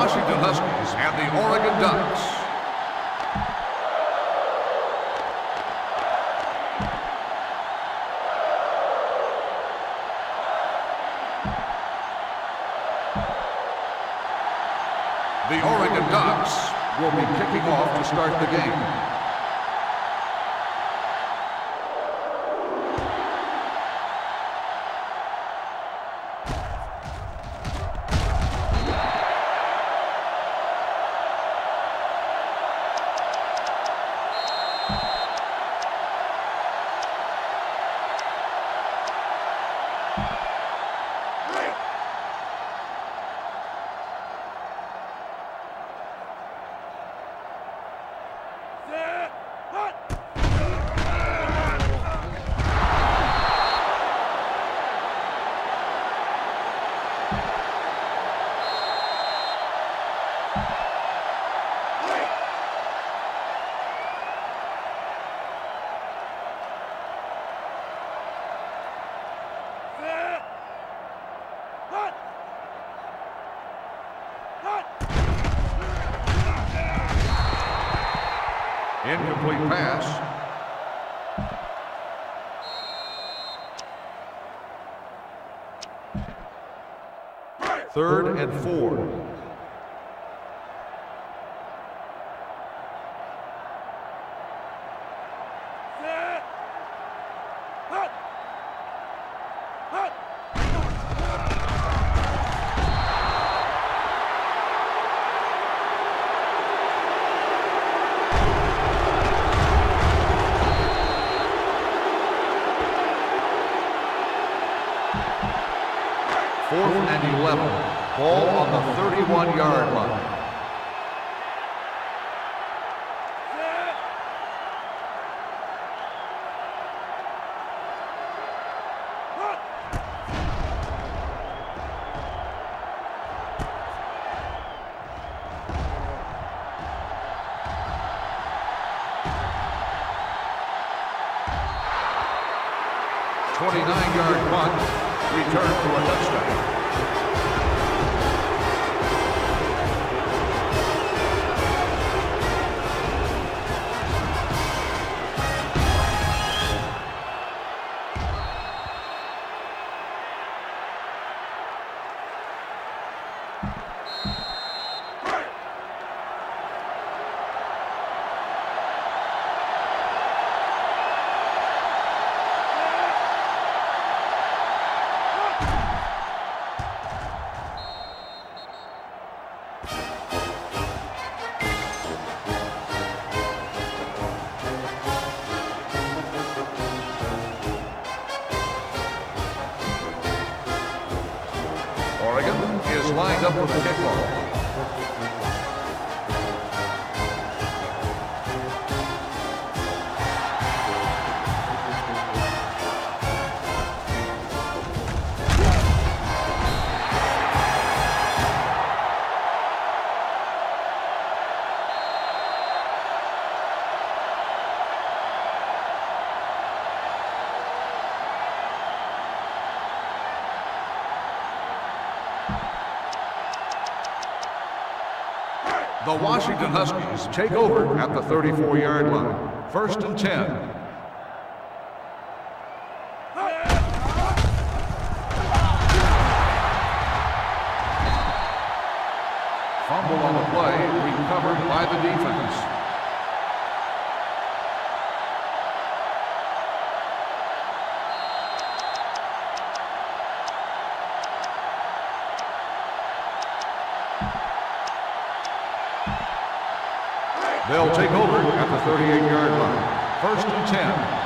Washington Huskies and the Oregon Ducks. The Oregon Ducks will be kicking off to start the game. Incomplete pass. Third and 4. Fourth and 11. Ball on the 31-yard line. Yard punt, return to a touchdown. Oregon is lined up with the kickoff. The Washington Huskies take over at the 34-yard line. First and 10. Fumble on the play, recovered by the defense. They'll take over at the 38-yard line. First and 10.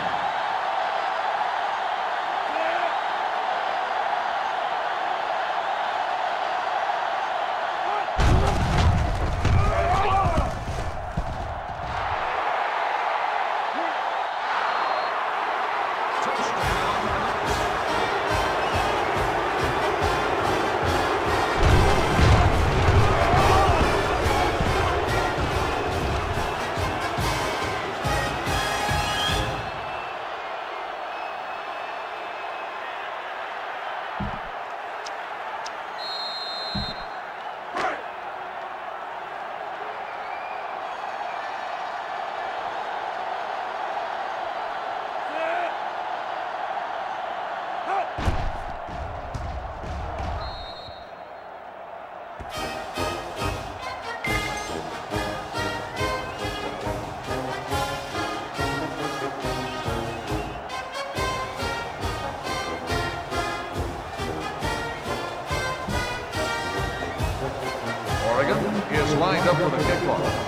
lined up for the kickoff.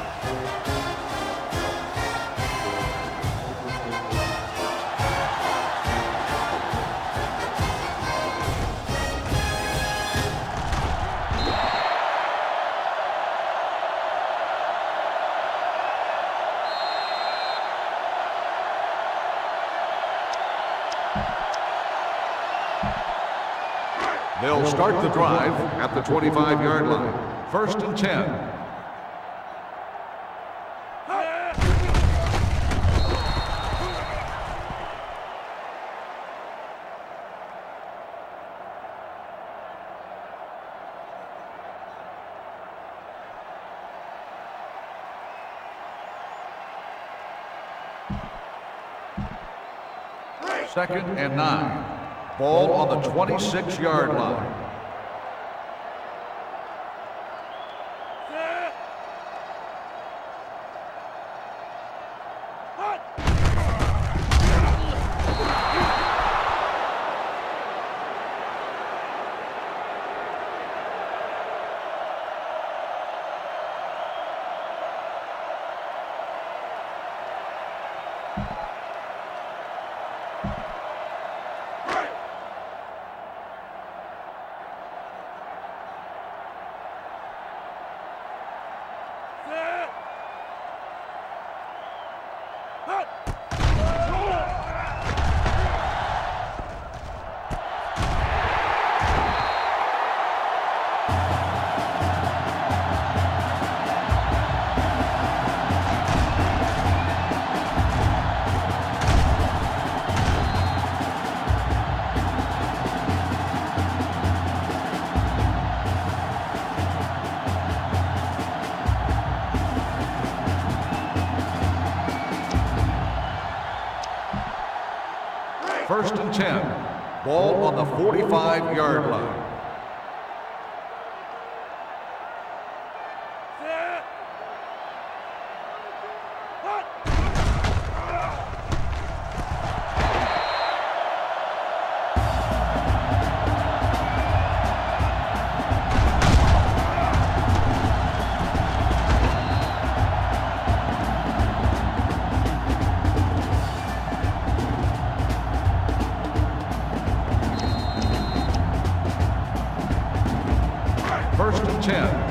They'll start the drive at the 25-yard line. 1st and 10. Second and 9. Ball on the 26-yard line. First and 10. Ball on the 45-yard line. First and 10.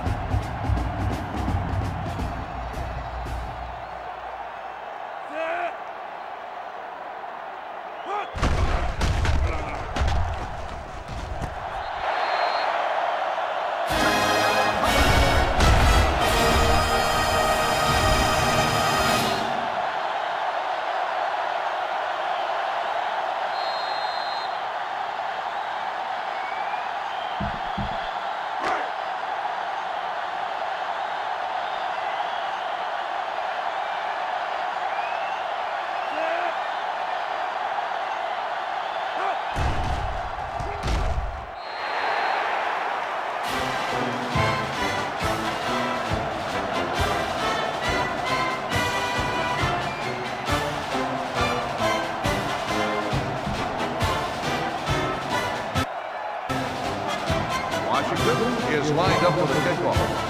Washington is lined up for the kickoff.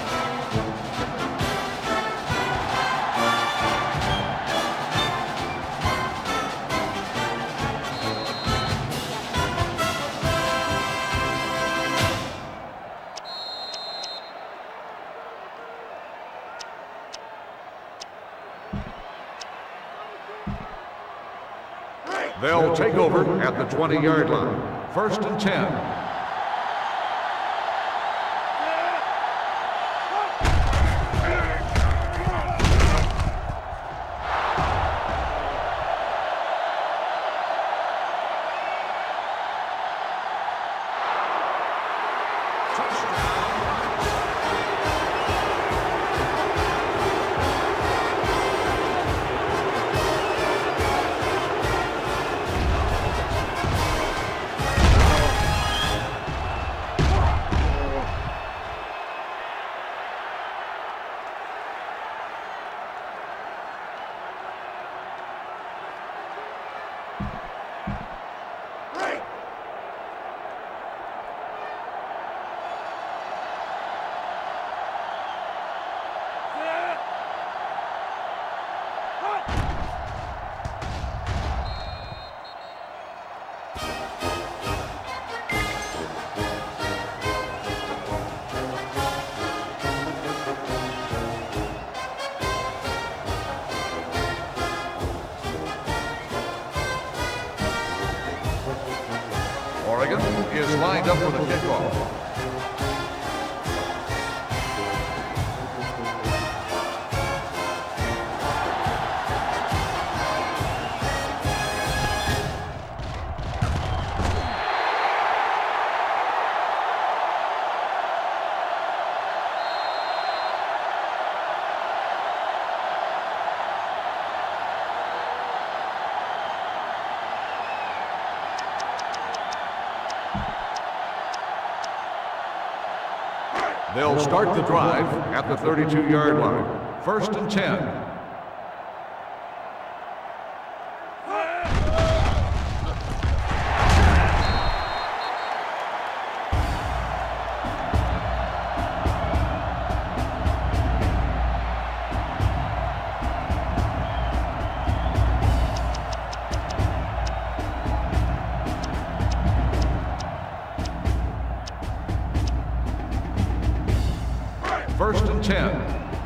They'll take over at the 20-yard line. First and 10. Oregon is lined up for the kickoff. They'll start the drive at the 32-yard line. 1st and 10. First and 10.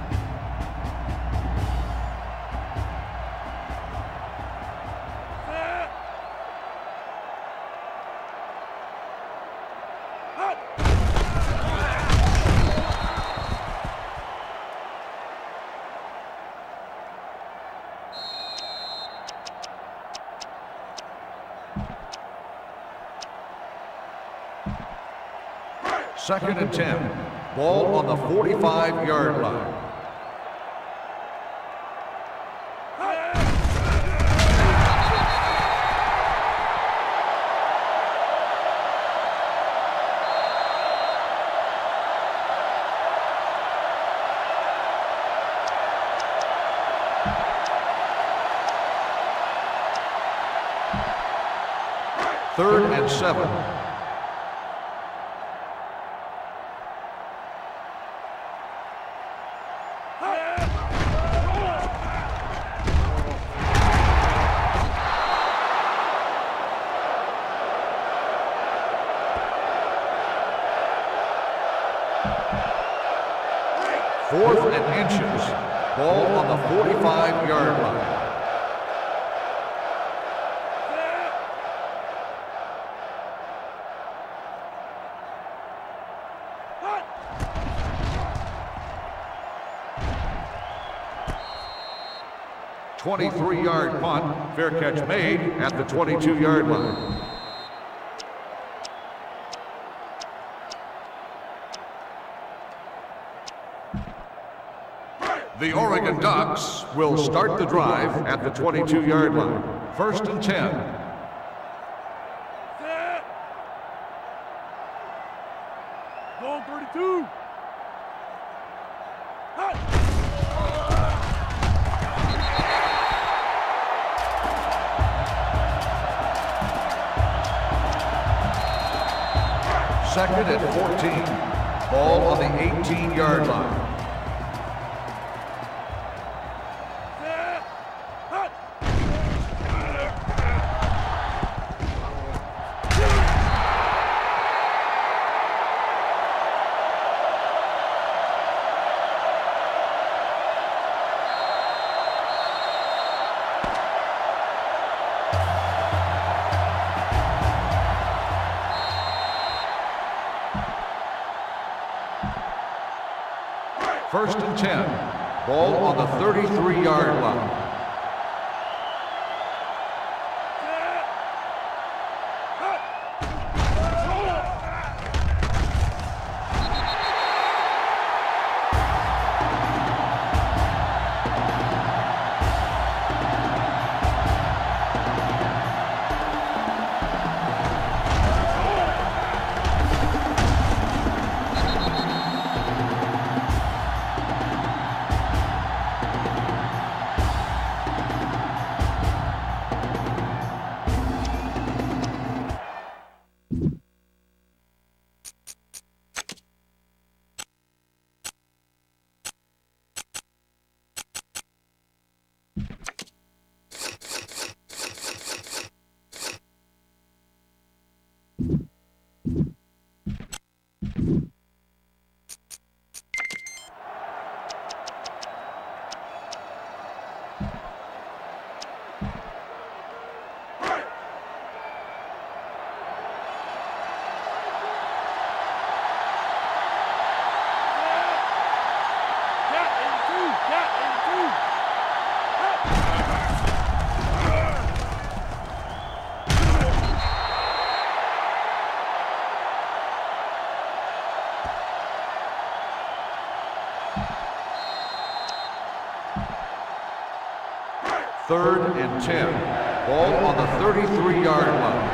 Second and 10. Ball on the 45-yard line. Third and 7. Fourth and inches. Ball on the 45-yard line. .23-yard punt. Fair catch made at the 22-yard line. The Oregon Ducks will start the drive at the 22-yard line. 1st and 10. Ball 32. Second and 14. Ball on the 18-yard line. First and 10. Ball on the 33-yard line. 3rd and 10. Ball on the 33-yard line.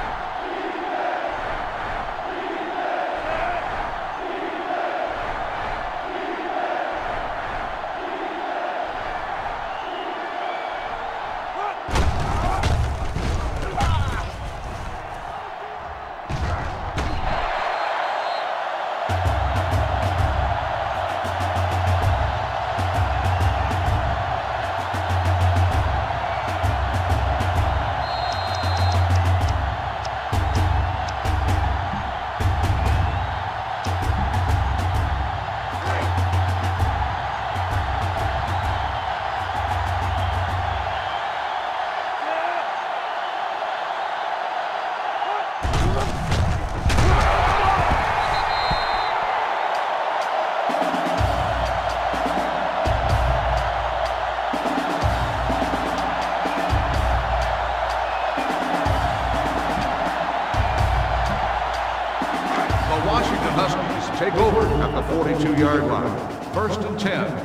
Take over at the 42-yard line. 1st and 10.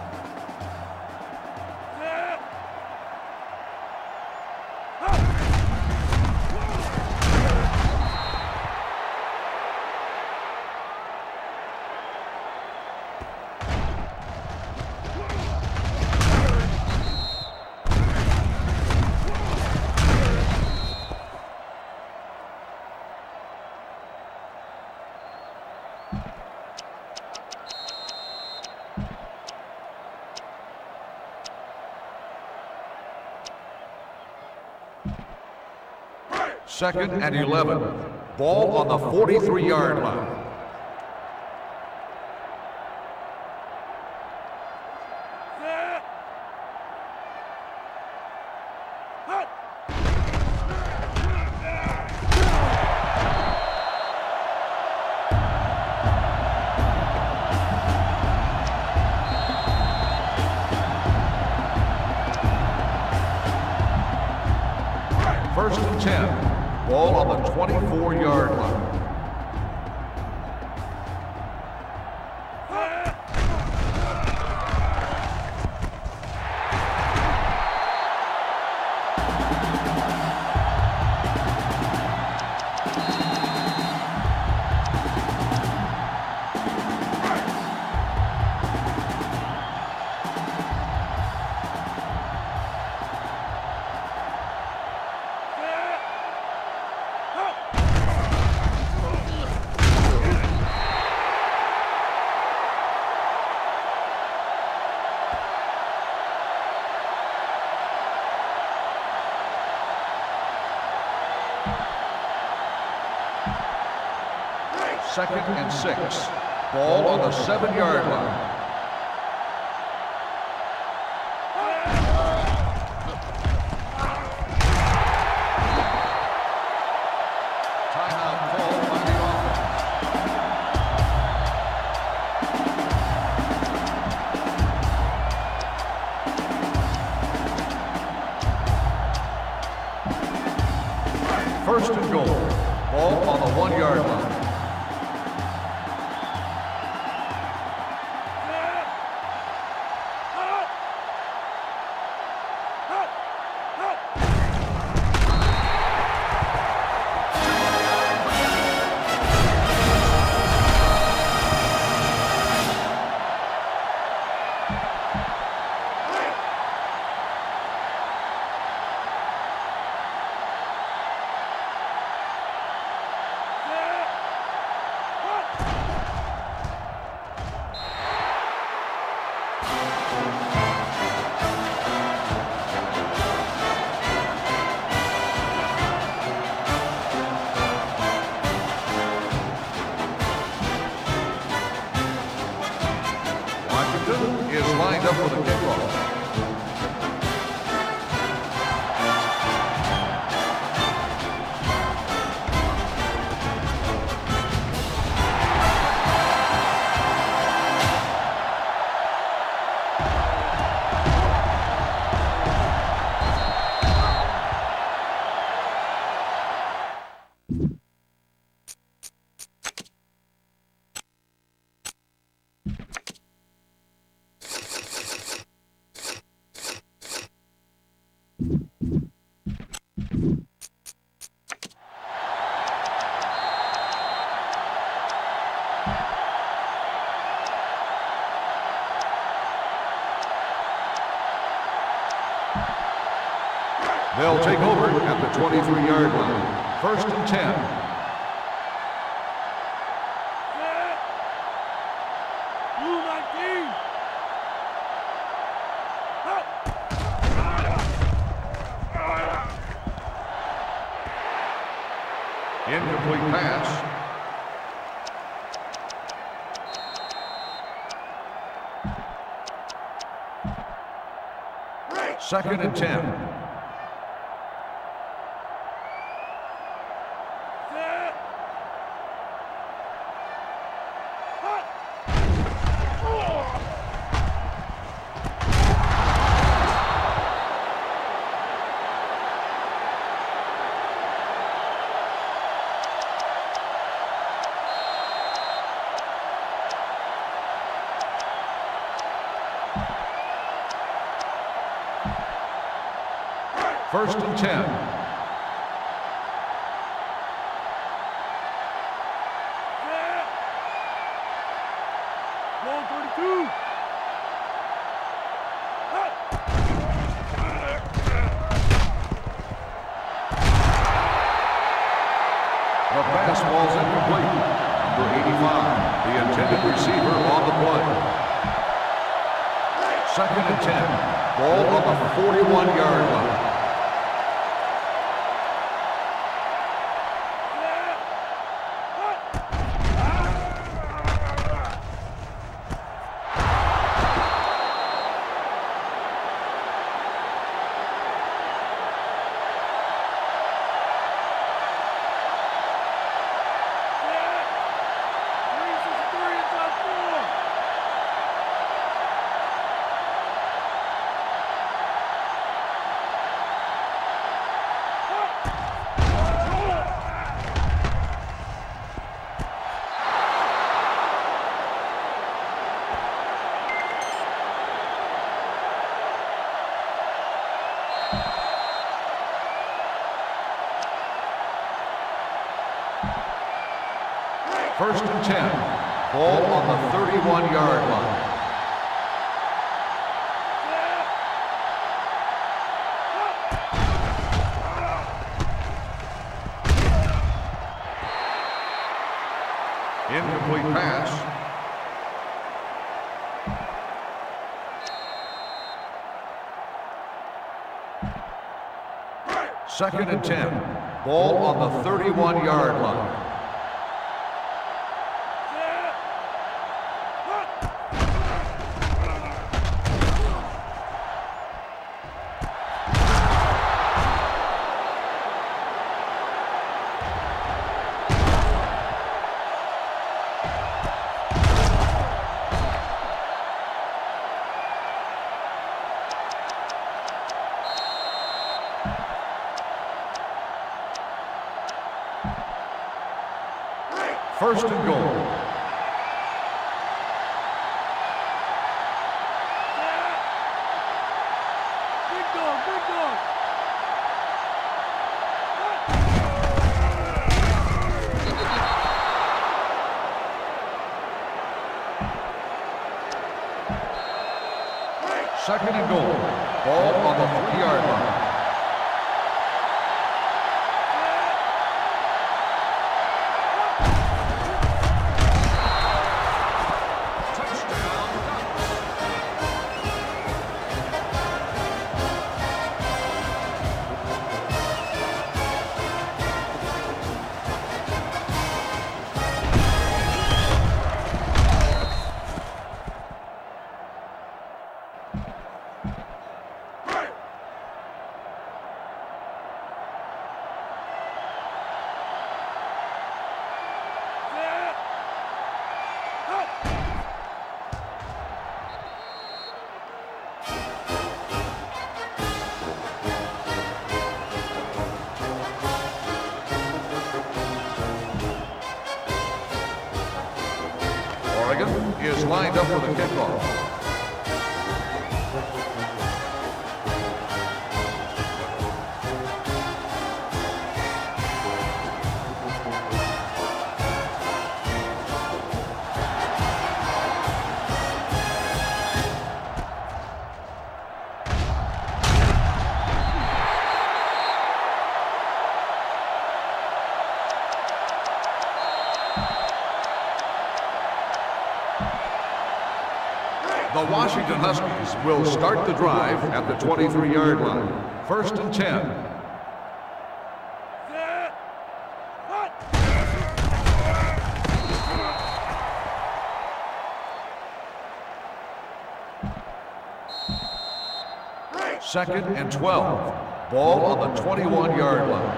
Second and 11. Ball on the 43-yard line. First and 10. Ball on the 24-yard line. Second and 6. Ball on the 7-yard line. Timeout called by the offense. First and goal. Ball on the 1-yard line. They'll take over at the 23-yard line. First and 10. Incomplete pass. Second and 10. First and 10. Ball 32. The pass ball's incomplete. Number 85, the intended receiver on the play. Second and 10. Ball on the 41-yard line. First and 10. Ball on the 31-yard line. Incomplete pass. Second and 10. Ball on the 31-yard line. First and goal. Big dog, big dog. Second and goal. Ball on the 3-yard line. Oregon is lined up for the kickoff. The Washington Huskies will start the drive at the 23-yard line. First and 10. Second and 12. Ball on the 21-yard line.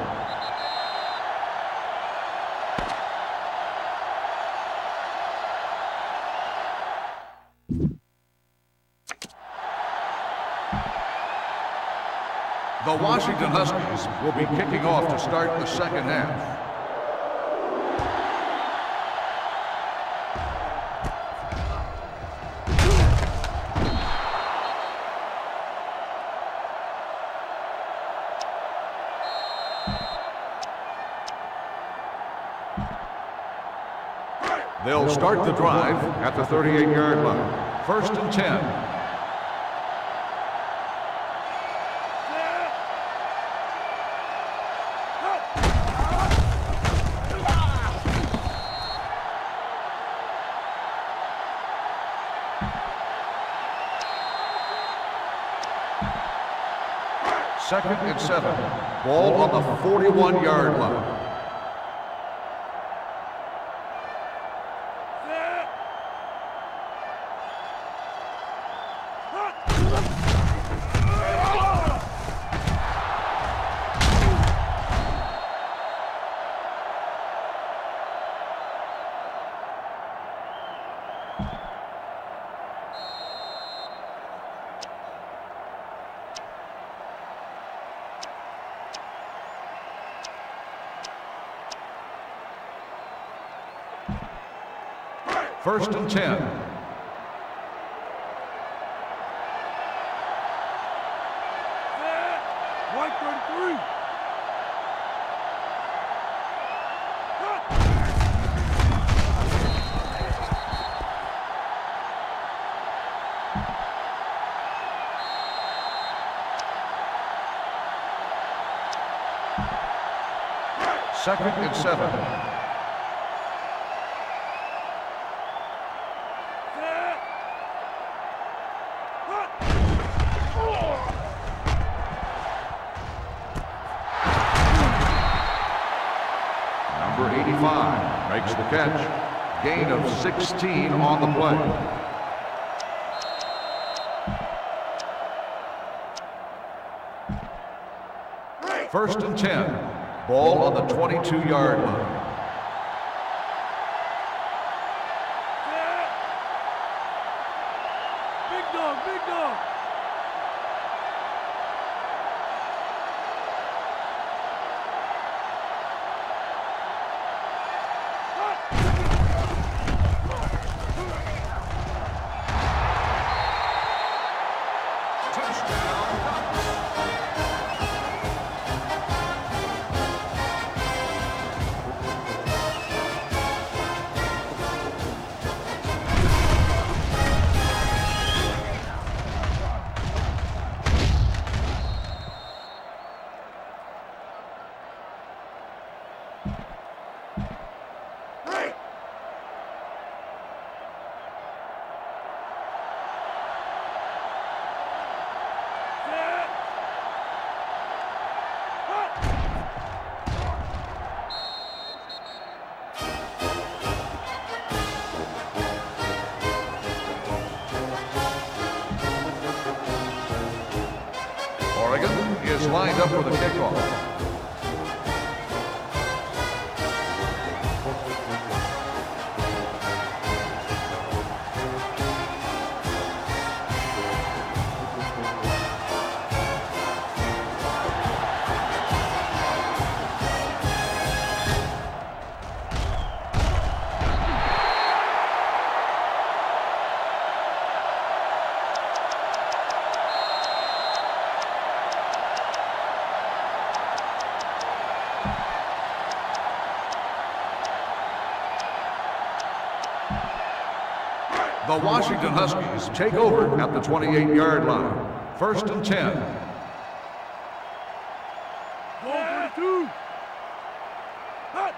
The Washington Huskies will be kicking off to start the second half. They'll start the drive at the 38-yard line. First and 10. Second and 7. Ball on the 41-yard line. First and 10. White 33. Second and 7. Number 85 makes the catch. Gain of 16 on the play. First and 10. Ball on the 22-yard line. Big dog, big dog. Oregon is lined up for the kickoff. The Washington Huskies take over at the 28-yard line. First and 10. Ball 22. Hut.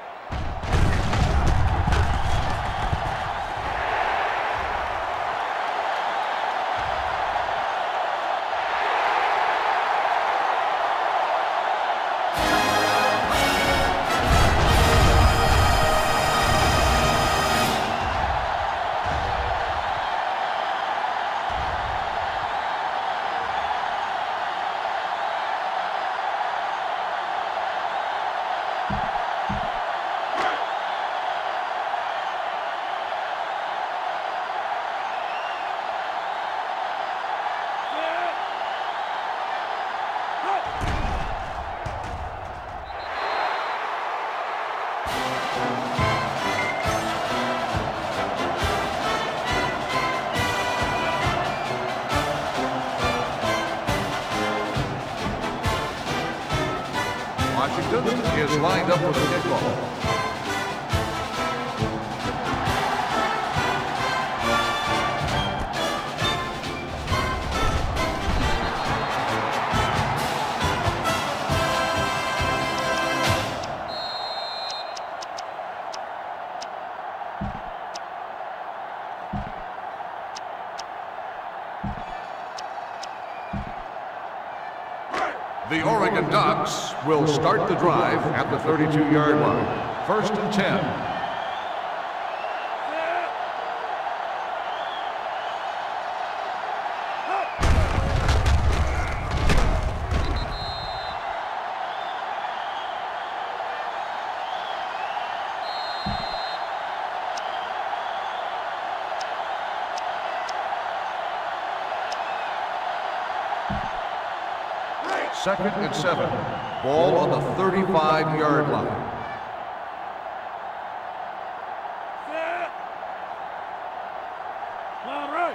Washington is lined up with the kickball. The Oregon Ducks will start the drive at the 32-yard line. First and 10. Second and 7. Ball on the 35-yard line. All right.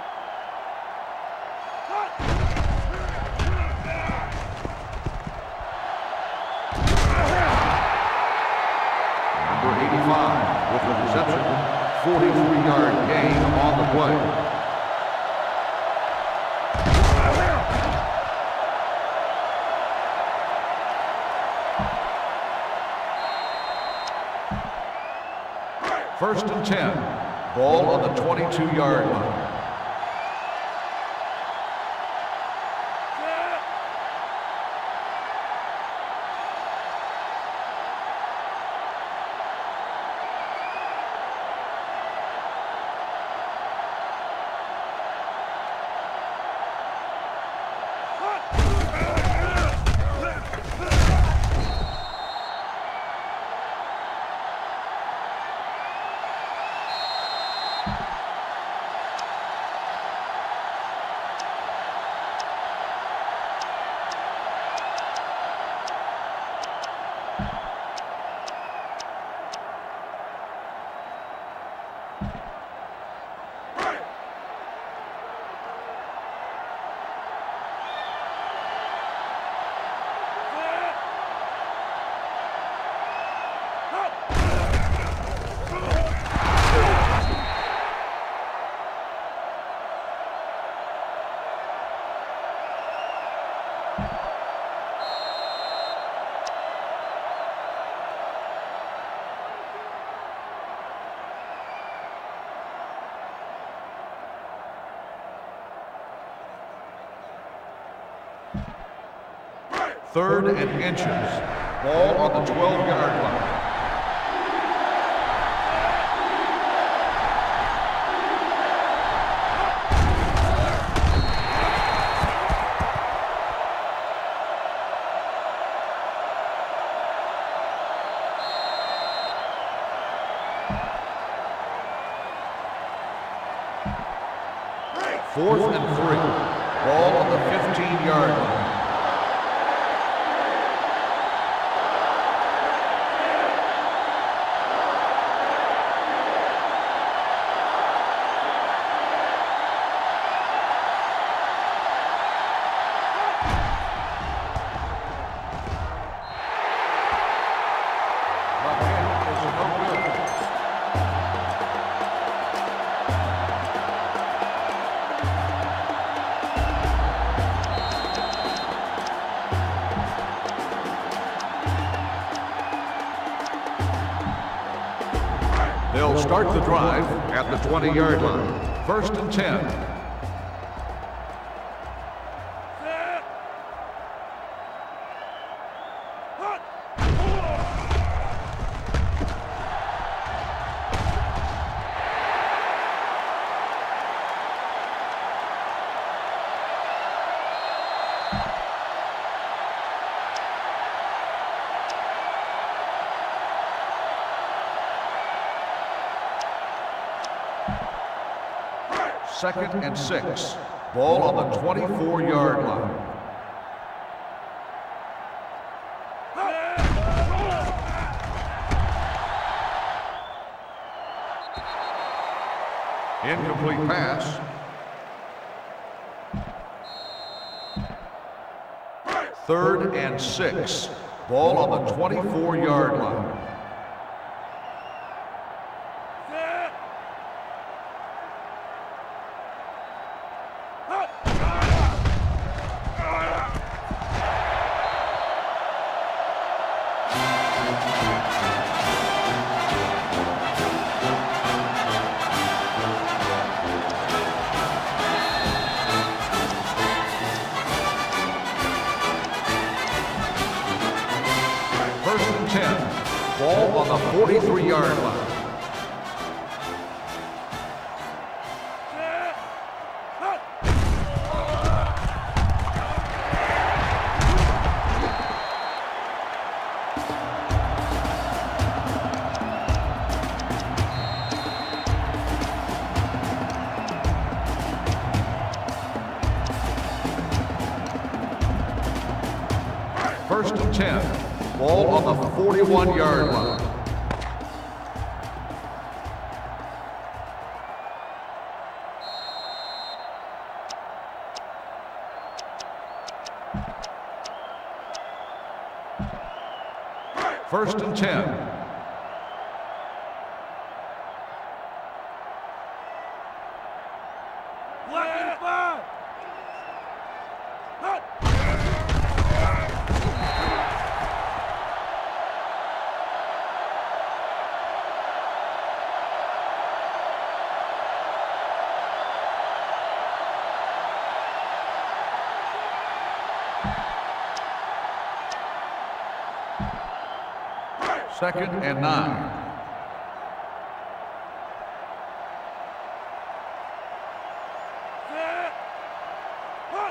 Number 85 with the reception. 43-yard gain on the play. First and 10. Ball on the 22-yard line. Third and inches. Ball on the 12-yard line. Fourth and 3. Ball on the 15-yard line. They'll start the drive at the 20-yard line. First and 10. Second and 6. Ball on the 24-yard line. Incomplete pass. Third and 6. Ball on the 24-yard line. Set. Hut. First and 10. Ball on the 43-yard line. Set. Hut. First and 10. Ball on the 41-yard line. First and 10. Black and 5. Hut. Second and 9. Set. Hut.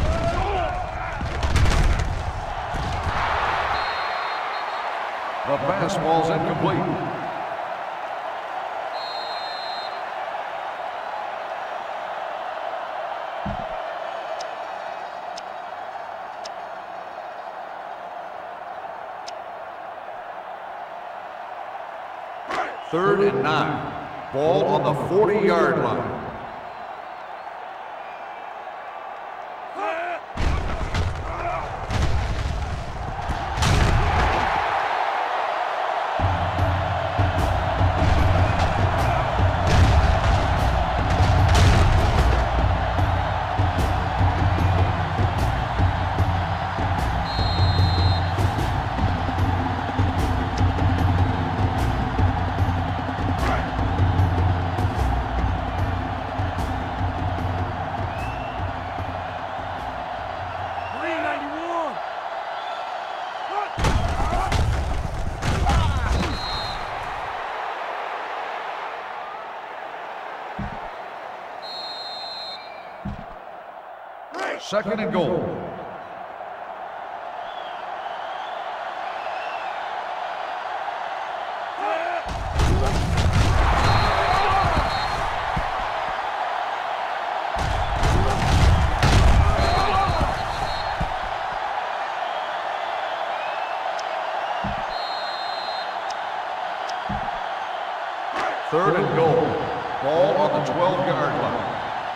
The fastball's incomplete. Third and 9. Ball on the 40-yard line. Set. Green 91. Hut. Second and goal. Third and goal. Ball on the 12-yard line.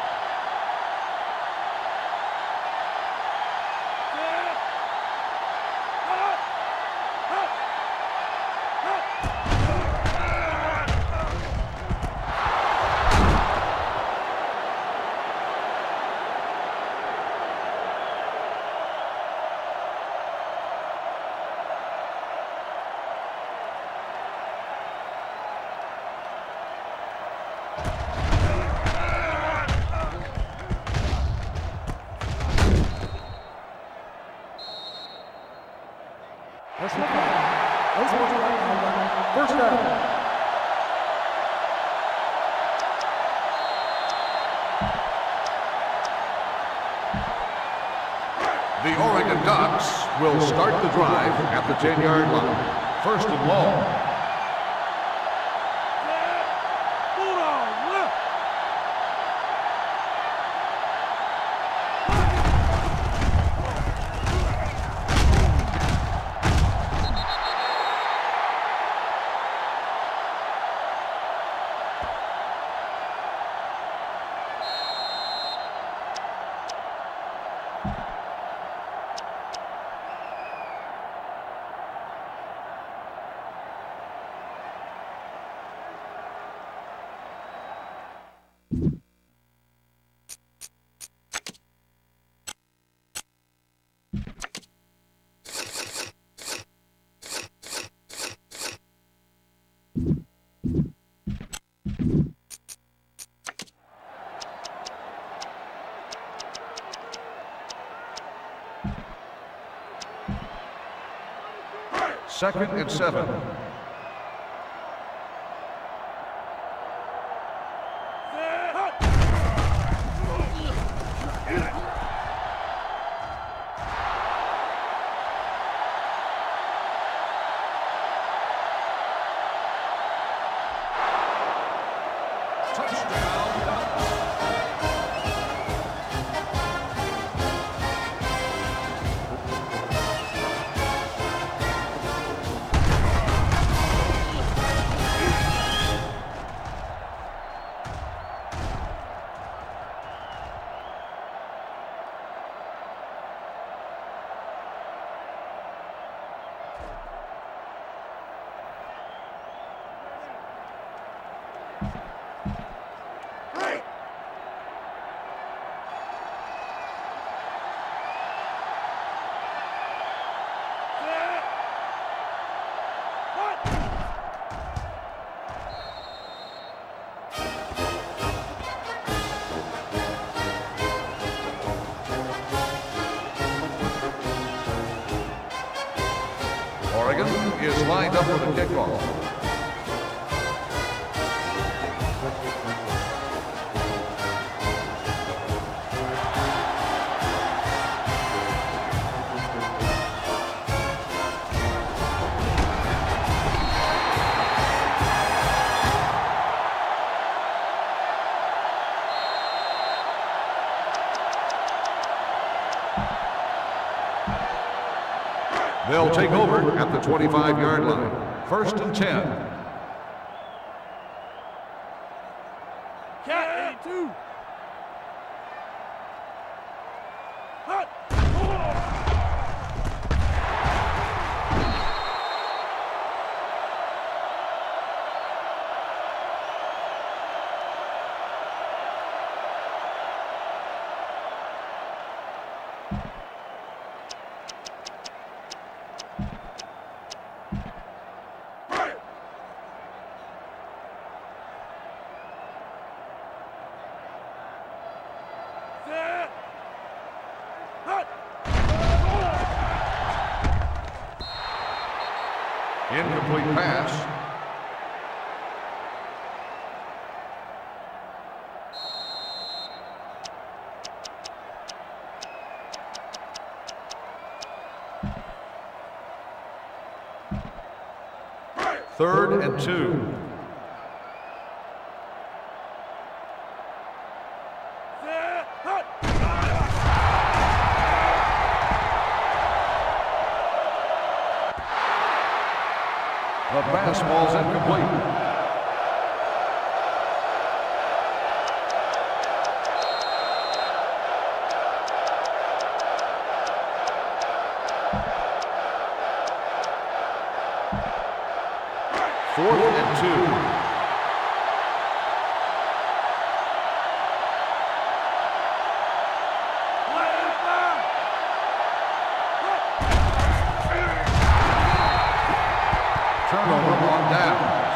Let's look at it. First down. The Oregon Ducks will start the drive at the 10-yard line. First and long. Bulldog left. Second and 7. Oregon is lined up for the kickoff. They'll take over at the 25-yard line. First and 10. Cat 82. Hut. Incomplete pass. Third and 2. The fastball's incomplete. Fourth and 2. Turnover on downs.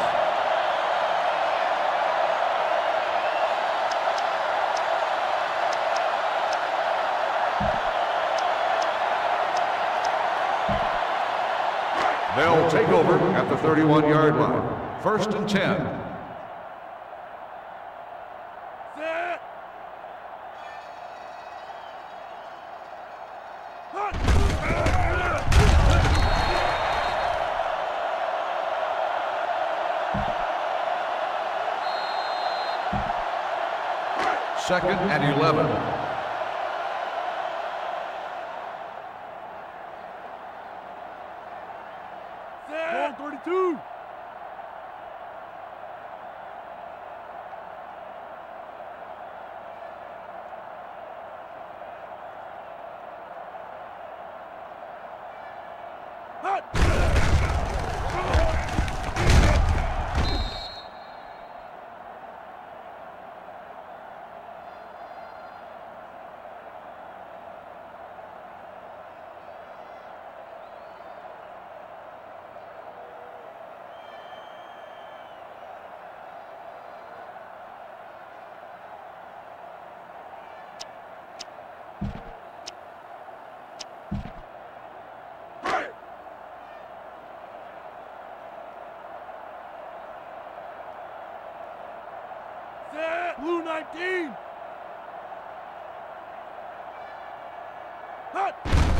They'll take over at the 31-yard line. First and 10. Second and 11. Ball 32. Blue 19. Hut.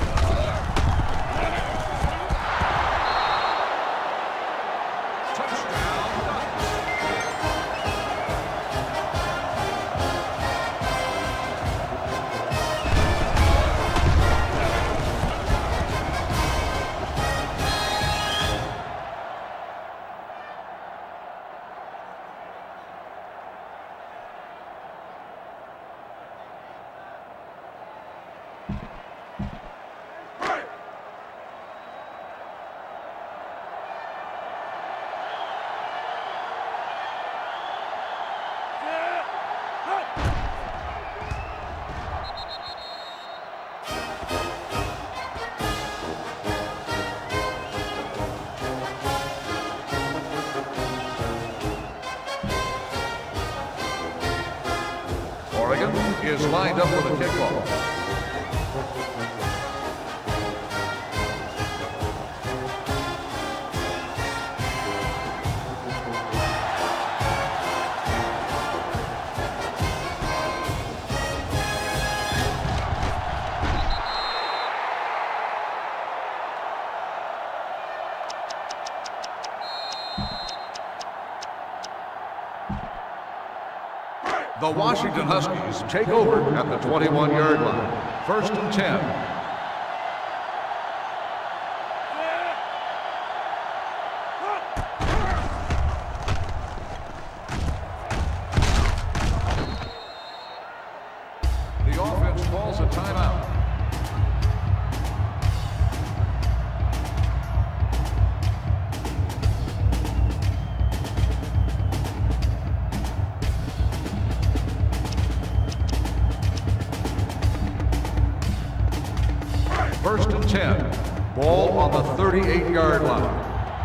Oregon is lined up for the kickoff. The Washington Huskies take over at the 21-yard line. 1st and 10. The offense calls a timeout. First and 10. Ball on the 38-yard line.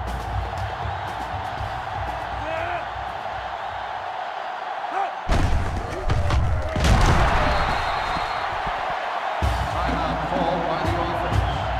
Timeout called by the offense.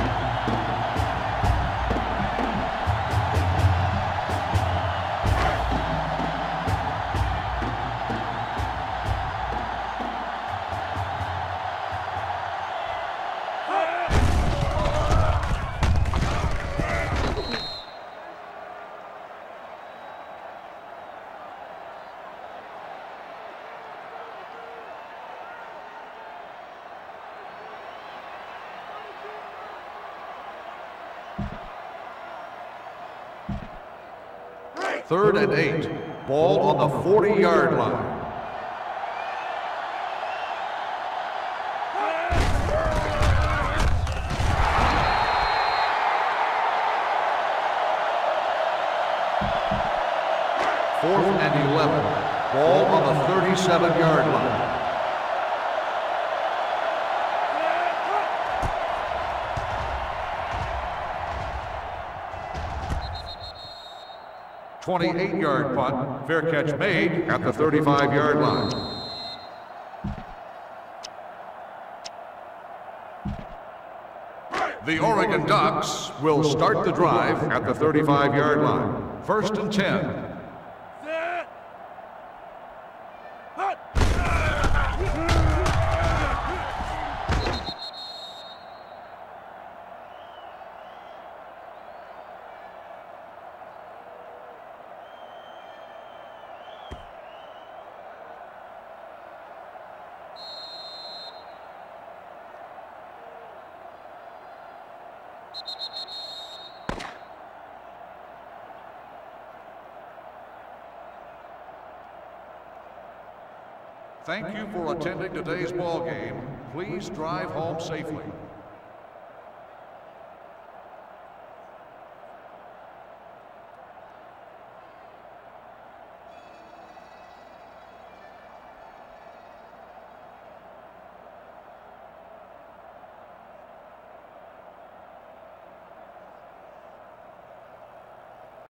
Third and 8. Ball on the 40-yard line. Fourth and 11. Ball on the 37-yard line. .28-yard punt, fair catch made at the 35-yard line. The Oregon Ducks will start the drive at the 35-yard line. 1st and 10. Thank you for attending today's ball game. Please drive home safely.